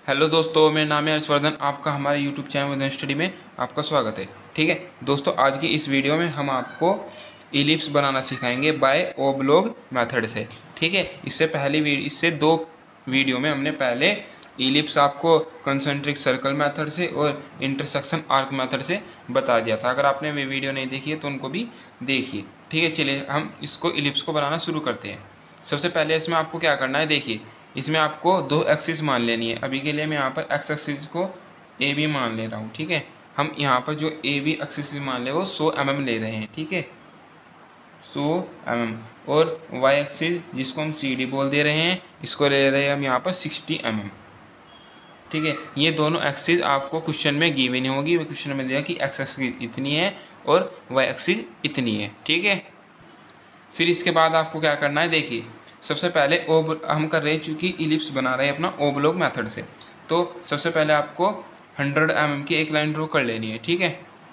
Hello दोस्तों, मेरा नाम है हर्षवर्धन। आपका हमारे यूट्यूब चैनल वर्धन स्टडी में आपका स्वागत है। ठीक है दोस्तों, आज की इस वीडियो में हम आपको इलिप्स बनाना सिखाएंगे बाय ओब्लॉग मेथड से। ठीक है, इससे दो वीडियो में हमने पहले इलिप्स आपको कंसंट्रिक सर्कल मेथड से और इंटरसेक्शन आर्क मेथड से बता दिया था। अगर आपने वे वीडियो नहीं देखी है तो उनको भी देखिए। ठीक है, चलिए हम इसको इलिप्स को बनाना शुरू करते हैं। सबसे पहले इसमें आपको क्या करना है, देखिए इसमें आपको दो एक्सिस मान लेनी है। अभी के लिए मैं यहाँ पर एक्स एक्सिस को ए बी मान ले रहा हूँ। ठीक है, हम यहाँ पर जो ए बी एक्सिस मान ले वो 100 mm ले रहे हैं। ठीक है, 100 mm। और वाई एक्सिस जिसको हम सी डी बोल दे रहे हैं, इसको ले रहे हैं हम यहाँ पर 60 mm। ठीक है, ये दोनों एक्सिस आपको क्वेश्चन में गिवन होगी। क्वेश्चन में दिया कि एक्स एक्सिस इतनी है और वाई एक्सिस इतनी है। ठीक है, फिर इसके बाद आपको क्या करना है, देखिए सबसे पहले हम कर रहे हैं, चूँकि इलिप्स बना रहे हैं अपना ओब्लॉग मेथड से, तो सबसे पहले आपको 100 mm की एक लाइन ड्रॉ कर लेनी है। ठीक है,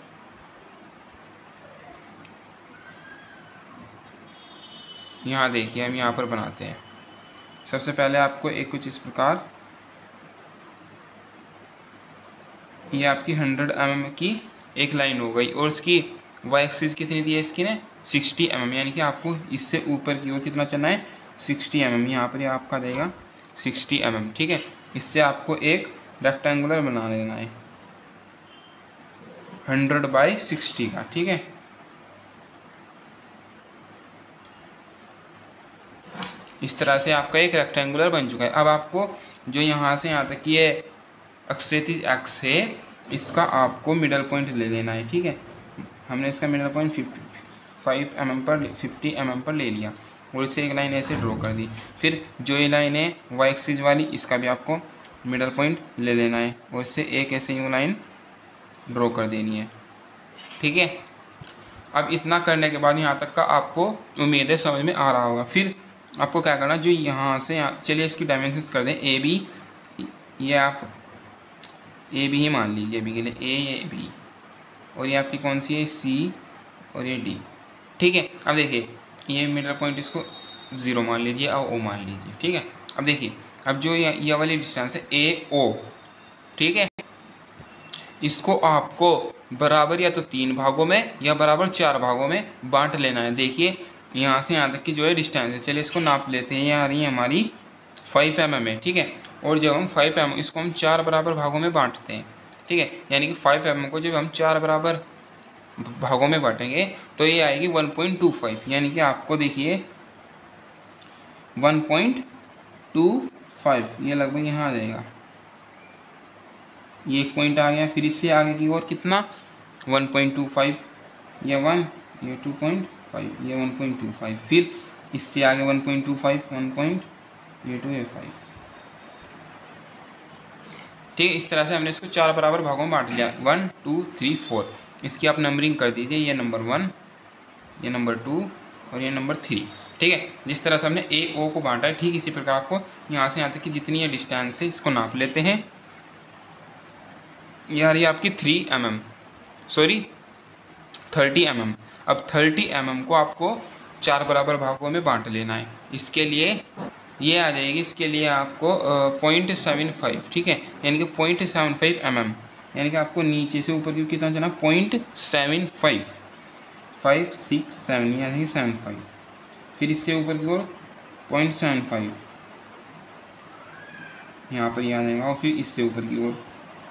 यहाँ देखिए हम यहाँ पर बनाते हैं। सबसे पहले आपको एक कुछ इस प्रकार, ये आपकी 100 mm की एक लाइन हो गई और इसकी वाई एक्सिस कितनी दी है इसकी ने 60 mm, यानी कि आपको इससे ऊपर की ओर कितना चलना है 60 mm। यहाँ पर ये आपका देगा 60 mm। ठीक है, इससे आपको एक रेक्टेंगुलर बना लेना है 100/60 का। ठीक है, इस तरह से आपका एक रेक्टेंगुलर बन चुका है। अब आपको जो यहाँ से यहाँ तक की ये एक्सेटिस एक्स है, इसका आपको मिडल पॉइंट ले लेना है। ठीक है, हमने इसका मिडल पॉइंट 50 mm पर ले लिया और इसे एक लाइन ऐसे ड्रॉ कर दी। फिर जो ये लाइन है वाई एक्सिस वाली, इसका भी आपको मिडल पॉइंट ले लेना है और इससे एक ऐसे यूँ लाइन ड्रॉ कर देनी है। ठीक है, अब इतना करने के बाद यहाँ तक का आपको उम्मीद है समझ में आ रहा होगा। फिर आपको क्या करना, जो यहाँ से चलिए इसकी डायमेंशंस कर दें ए बी, ये आप ए बी ही मान लीजिए अभी के लिए, ए बी, और ये आपकी कौन सी है सी, और ये डी। ठीक है, अब देखिए ये मिडल पॉइंट इसको 0 मान लीजिए और ओ मान लीजिए। ठीक है, अब देखिए अब जो ये वाली डिस्टेंस है ए ओ, ठीक है, इसको आपको बराबर या तो 3 भागों में या बराबर 4 भागों में बांट लेना है। देखिए यहाँ से यहाँ तक की जो है डिस्टेंस है, चलिए इसको नाप लेते हैं। ये आ रही है हमारी 5 mm है। ठीक है, और जब हम 5 mm इसको हम 4 बराबर भागों में बांटते हैं। ठीक है, यानी कि 5 mm को जब हम 4 बराबर भागों में बांटेंगे तो ये आएगी 1.25, यानी कि आपको देखिए 1.25 ये लगभग यहाँ आ जाएगा। ये एक पॉइंट आ गया। फिर इससे आगे की ओर कितना 1.25, ये 1, ये 2.5, ये 1.25, फिर इससे आगे 1.25, 1. ये 2, ये 5। ठीक है, इस तरह से हमने इसको 4 बराबर भागों में बांट लिया, 1 2 3 4। इसकी आप नंबरिंग कर दीजिए, ये नंबर 1, ये नंबर 2 और ये नंबर 3। ठीक है, जिस तरह से हमने ए ओ को बांटा है, ठीक इसी प्रकार आपको यहाँ से यहाँ तक की जितनी ये डिस्टेंस है इसको नाप लेते हैं। ये आ रही है आपकी 30 mm। अब 30 mm को आपको 4 बराबर भागों में बांट लेना है। इसके लिए ये आ जाएगी, इसके लिए आपको 0.75। ठीक है, यानी कि 0.75 mm, यानी कि आपको नीचे से ऊपर की कितना चला 0.75, 5 6 7, यानी कि 75। फिर इससे ऊपर की ओर 0.75 यहाँ पर आ जाएगा, और फिर इससे ऊपर की ओर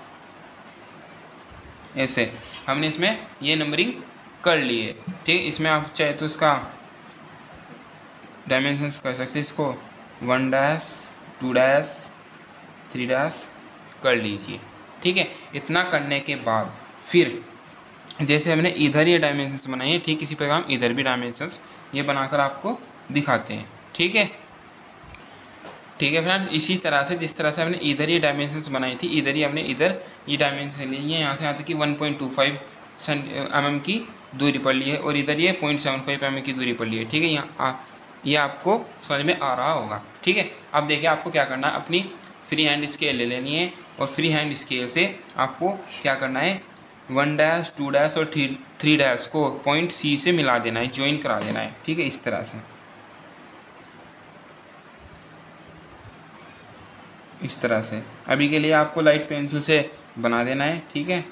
ऐसे हमने इसमें ये नंबरिंग कर ली है। ठीक है, इसमें आप चाहे तो इसका डायमेंशंस कर सकते हैं, इसको 1 2 3 कर लीजिए। ठीक है, इतना करने के बाद फिर जैसे हमने इधर ये डायमेंशंस बनाई है, ठीक इसी प्रकार हम इधर भी डायमेंशंस ये बनाकर आपको दिखाते हैं। ठीक है, ठीक है फ्रेंड्स, इसी तरह से जिस तरह से हमने इधर ये डायमेंशंस बनाई थी, इधर ही हमने इधर ये डायमेंशन ली है। यहाँ से यहाँ तक कि 1.25 mm की दूरी पर ली है और इधर ये 0.75 mm की दूरी पर ली है। ठीक है, यहाँ ये आपको समझ में आ रहा होगा। ठीक है, अब देखिए आपको क्या करना है, अपनी फ्री हैंड स्केल ले लेनी है और फ्री हैंड स्केल से आपको क्या करना है 1 2 और 3 को पॉइंट सी से मिला देना है, ज्वाइन करा देना है। ठीक है, इस तरह से इस तरह से। अभी के लिए आपको लाइट पेंसिल से बना देना है, ठीक है।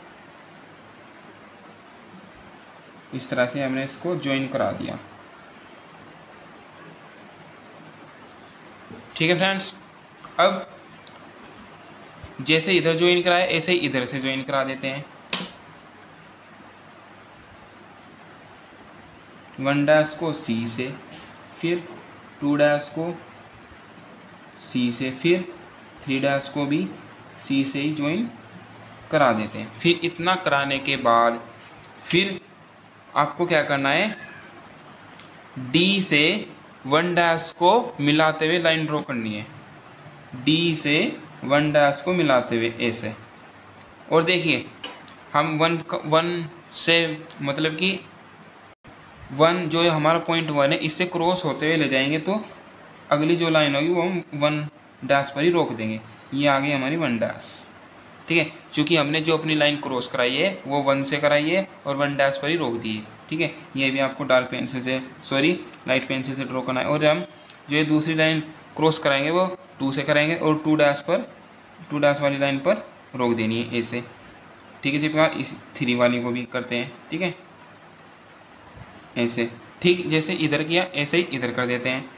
इस तरह से हमने इसको ज्वाइन करा दिया, ठीक है फ्रेंड्स। अब जैसे इधर ज्वाइन कराया ऐसे ही इधर से ज्वाइन करा देते हैं। 1 डैश को सी से, फिर 2 डैश को सी से, फिर 3 डैश को भी सी से ही ज्वाइन करा देते हैं। फिर इतना कराने के बाद फिर आपको क्या करना है, डी से 1 डैश को मिलाते हुए लाइन ड्रॉ करनी है। डी से 1 डैश को मिलाते हुए ऐसे। और देखिए हम 1 से मतलब कि 1 जो हमारा पॉइंट 1 है इससे क्रॉस होते हुए ले जाएंगे, तो अगली जो लाइन होगी वो हम 1 डैश पर ही रोक देंगे। ये आ गई हमारी 1 डैश, ठीक है। क्योंकि हमने जो अपनी लाइन क्रॉस कराई है वो 1 से कराई है और 1 डैश पर ही रोक दी है, ठीक है। ये भी आपको डार्क पेंसिल से लाइट पेंसिल से ड्रॉ करना है। और हम जो ये दूसरी लाइन क्रॉस कराएंगे वो 2 से कराएंगे और 2 डैश वाली लाइन पर रोक देनी है ऐसे, ठीक है। इसी प्रकार इस 3 वाली को भी करते हैं, ठीक है, ऐसे। ठीक जैसे इधर किया ऐसे ही इधर कर देते हैं।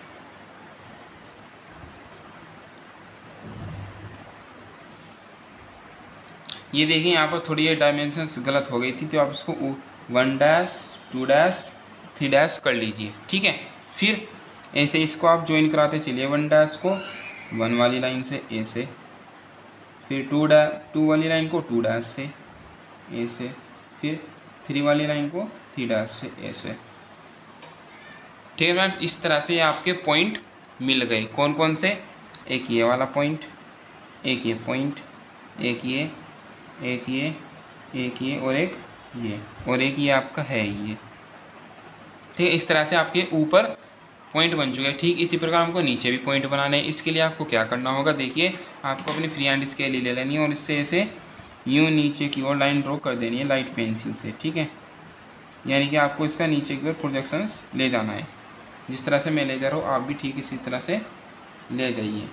ये देखिए यहाँ पर थोड़ी ये डायमेंशंस गलत हो गई थी, तो आप इसको 1 डैश 2 डैश 3 डैश कर लीजिए, ठीक है। फिर ऐसे इसको आप ज्वाइन कराते चलिए। 1 डैश को 1 वाली लाइन से ऐसे, फिर 2 वाली लाइन को 2 डैश से ऐसे, फिर 3 वाली लाइन को 3 डैश से ऐसे, ठीक है फ्रेंड्स। इस तरह से आपके पॉइंट मिल गए। कौन कौन से, एक ये वाला पॉइंट, एक ये पॉइंट, एक ये, एक ये, एक ये और एक ये, और एक ये आपका है ये, ठीक है। इस तरह से आपके ऊपर पॉइंट बन चुके हैं। ठीक इसी प्रकार हमको नीचे भी पॉइंट बनाने हैं। इसके लिए आपको क्या करना होगा, देखिए आपको अपनी फ्री हैंड स्केल ले लेनी है और इससे ऐसे यूँ नीचे की ओर लाइन ड्रॉ कर देनी है लाइट पेंसिल से, ठीक है। यानी कि आपको इसका नीचे की ओर प्रोजेक्शंस ले जाना है। जिस तरह से मैं ले जा रहा हूँ आप भी ठीक इसी तरह से ले जाइए,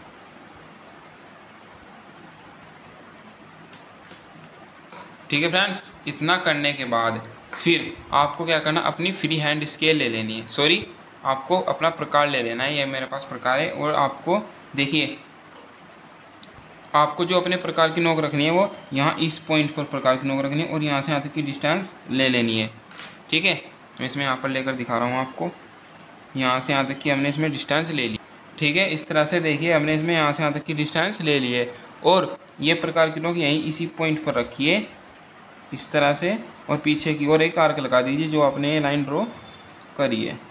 ठीक है फ्रेंड्स। इतना करने के बाद फिर आपको क्या करना, अपनी फ्री हैंड स्केल ले लेनी है, आपको अपना प्रकार ले लेना है। ये मेरे पास प्रकार है और आपको देखिए आपको जो अपने प्रकार की नोक रखनी है वो यहाँ इस पॉइंट पर प्रकार की नोक रखनी है और यहाँ से यहाँ तक की डिस्टेंस ले लेनी है, ठीक है। मैं इसमें यहाँ पर लेकर दिखा रहा हूँ आपको। यहाँ से यहाँ तक की हमने इसमें डिस्टेंस ले ली, ठीक है। इस तरह से देखिए हमने इसमें यहाँ से यहाँ तक की डिस्टेंस ले ली है और ये प्रकार की नोक यहीं इसी पॉइंट पर रखिए इस तरह से, और पीछे की ओर एक आर्क लगा दीजिए जो आपने लाइन ड्रॉ करी है।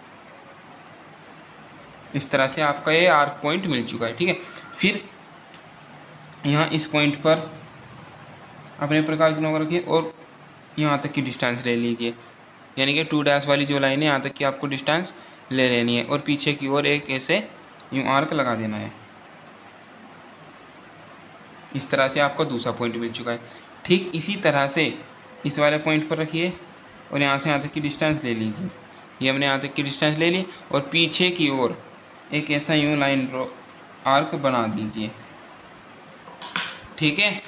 इस तरह से आपका ये आर्क पॉइंट मिल चुका है, ठीक है। फिर यहाँ इस पॉइंट पर अपने प्रकार की नोक रखिए और यहाँ तक की डिस्टेंस ले लीजिए, यानी कि 2 डैश वाली जो लाइन है यहाँ तक की आपको डिस्टेंस ले लेनी है और पीछे की ओर एक ऐसे यूँ आर्क लगा देना है। इस तरह से आपका दूसरा पॉइंट मिल चुका है। ठीक इसी तरह से इस वाले पॉइंट पर रखिए और यहाँ से यहाँ तक की डिस्टेंस ले लीजिए। ये हमने यहाँ तक की डिस्टेंस ले ली और पीछे की ओर एक ऐसा यूँ लाइन ड्रॉ आर्क बना दीजिए, ठीक है।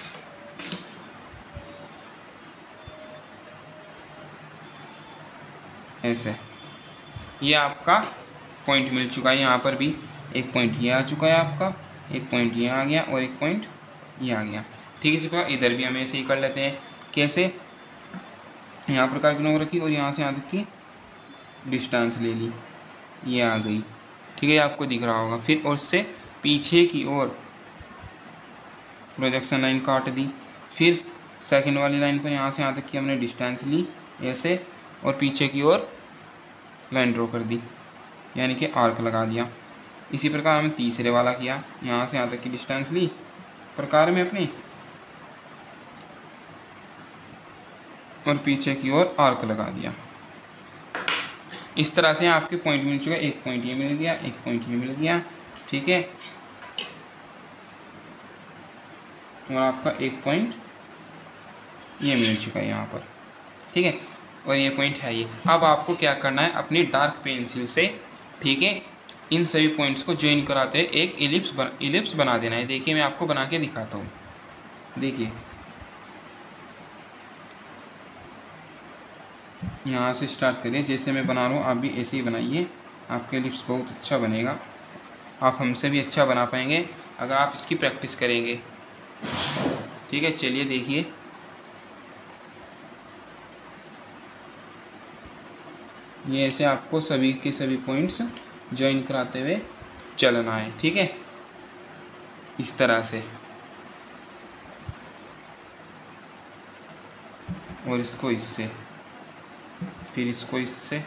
ऐसे ये आपका पॉइंट मिल चुका है। यहाँ पर भी एक पॉइंट ये आ चुका है आपका, एक पॉइंट ये आ गया और एक पॉइंट ये आ गया, ठीक है। इसी प्रकार इधर भी हम ऐसे ही कर लेते हैं। कैसे, यहाँ प्रकार की नोक रखी और यहाँ से यहाँ तक की डिस्टेंस ले ली, ये आ गई, ठीक है। आपको दिख रहा होगा। फिर और उससे पीछे की ओर प्रोजेक्शन लाइन काट दी। फिर सेकंड वाली लाइन पर यहाँ से यहाँ तक की हमने डिस्टेंस ली ऐसे और पीछे की ओर लाइन ड्रॉ कर दी, यानी कि आर्क लगा दिया। इसी प्रकार हमने तीसरे वाला किया, यहाँ से यहाँ तक की डिस्टेंस ली प्रकार में अपनी और पीछे की ओर आर्क लगा दिया। इस तरह से आपके पॉइंट मिल चुका है। एक पॉइंट ये मिल गया, एक पॉइंट ये मिल गया, ठीक है। और आपका एक पॉइंट ये मिल चुका है यहाँ पर, ठीक है। और ये पॉइंट है ये। अब आपको क्या करना है, अपनी डार्क पेंसिल से, ठीक है, इन सभी पॉइंट्स को ज्वाइन कराते हुए एक इलिप्स बना देना है। देखिए मैं आपको बना के दिखाता हूँ। देखिए यहाँ से स्टार्ट करिए, जैसे मैं बना रहा हूँ आप भी ऐसे ही बनाइए, आपके इलिप्स बहुत अच्छा बनेगा। आप हमसे भी अच्छा बना पाएंगे अगर आप इसकी प्रैक्टिस करेंगे। ठीक है, चलिए देखिए। ये ऐसे आपको सभी के सभी पॉइंट्स ज्वाइन कराते हुए चलना है। ठीक है, इस तरह से, और इसको इससे, फिर इसको इससे।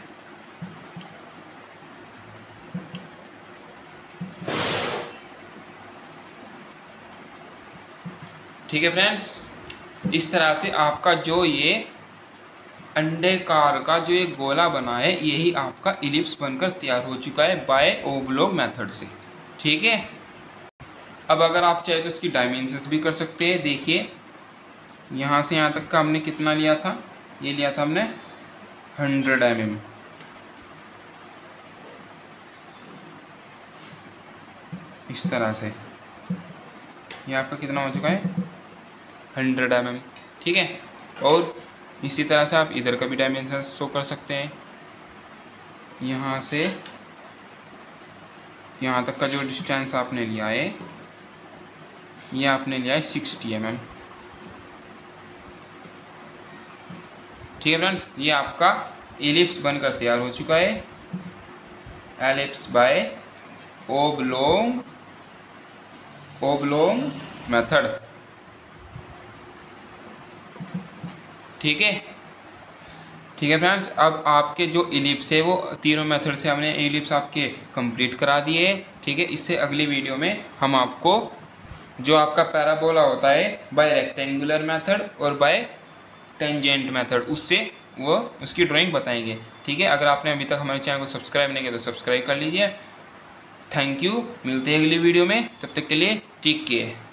ठीक है फ्रेंड्स, इस तरह से आपका जो ये अंडाकार का जो एक गोला बना है, यही आपका इलिप्स बनकर तैयार हो चुका है बाय ओब्लॉग मेथड से। ठीक है, अब अगर आप चाहे तो इसकी डायमेंशंस भी कर सकते हैं। देखिए यहाँ से यहाँ तक का हमने कितना लिया था, ये लिया था हमने 100 mm। इस तरह से ये आपका कितना हो चुका है, 100 mm। ठीक है, और इसी तरह से आप इधर का भी डायमेंशन शो कर सकते हैं। यहाँ से यहाँ तक का जो डिस्टेंस आपने लिया है, ये आपने लिया है 60 mm। ठीक है फ्रेंड्स, ये आपका इलिप्स बनकर तैयार हो चुका है, एलिप्स बाय ओब्लॉग मेथड। ठीक है, ठीक है फ्रेंड्स, अब आपके जो इलिप्स है वो तीनों मेथड से हमने इलिप्स आपके कंप्लीट करा दिए। ठीक है, इससे अगली वीडियो में हम आपको जो आपका पैराबोला होता है बाय रेक्टेंगुलर मेथड और बाय टेंजेंट मेथड, उससे वो उसकी ड्राइंग बताएंगे। ठीक है, अगर आपने अभी तक हमारे चैनल को सब्सक्राइब नहीं किया तो सब्सक्राइब कर लीजिए। थैंक यू, मिलते हैं अगली वीडियो में, तब तक के लिए टेक केयर।